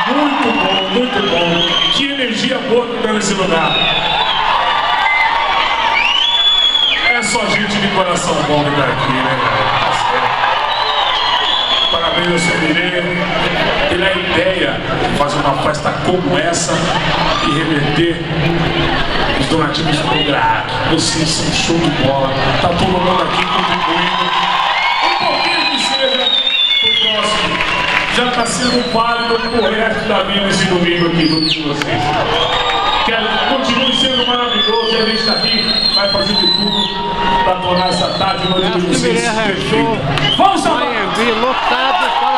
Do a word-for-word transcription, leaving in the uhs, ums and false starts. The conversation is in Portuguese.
Muito bom, muito bom. Que energia boa que deu nesse lugar. É só gente de coração bom que tá aqui, né, cara? Tá certo. Parabéns ao seu Mirê. Ele é a ideia de fazer uma festa como essa e reverter os donativos pro G R A C. Vocês são show de bola. Tá todo mundo aqui contribuindo. Um pouquinho que seja pro próximo. Já está sendo válido pro resto da vida esse domingo aqui junto com vocês. Que continue sendo maravilhoso e a gente está aqui, vai fazer de tudo para tornar essa tarde e noite de vocês perfeita. Vamos, São Paulo!